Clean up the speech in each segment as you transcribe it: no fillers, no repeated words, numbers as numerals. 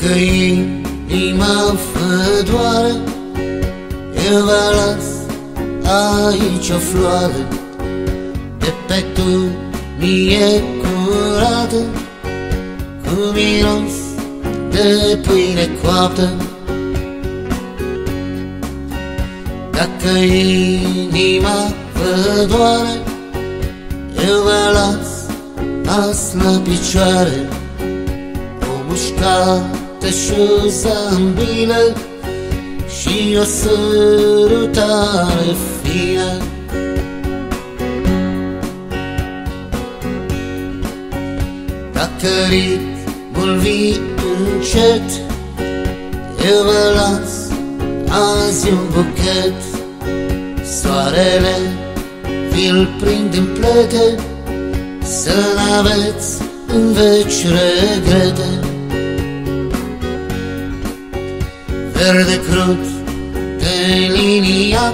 Dacă inima fă doare, eu vă las aici o floare de pe tu mie curată, cu miros de pâine coaptă. Dacă inima vă doare, eu vă las azi la picioare o mușcată și o zambină și o sărutare fină. Dacă ritmul vii încet, eu vă las azi un buchet. Soarele vi-l prind în plete, să n-aveți în veci regrete. Verde crud de liniac,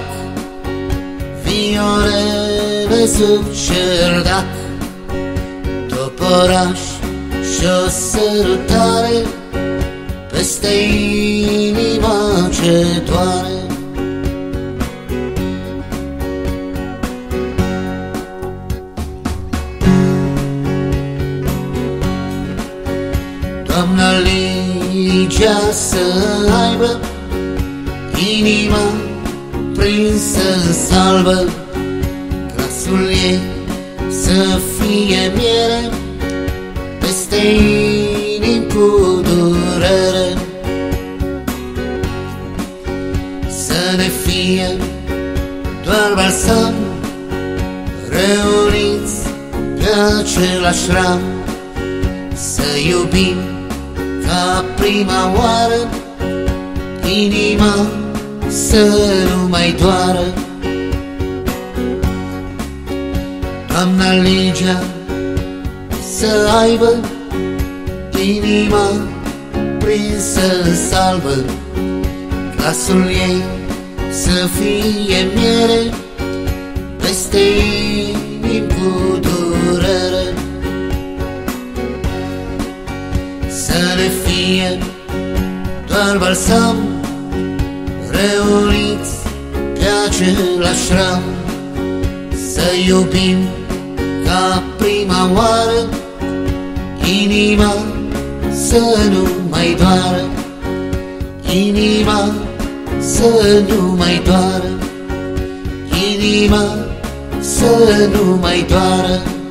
viorele sub cerdac, toporaș și o sărutare peste inima ce doare. Doamna Ligia să aibă inima prinsă în salbă, glasul ei să fie miere peste inimi cu durere. Să ne fie doar balsam, reuniți pe același ram, să iubim ca prima oară, inima să nu mai doară. Doamna Ligia să aibă inima prinsă în salbă, glasul ei să fie miere peste inimi cu durere. Să ne fie doar balsam, reuniți pe același ram, să iubim ca prima oară, inima să nu mai doară, inima să nu mai doară, inima să nu mai doară.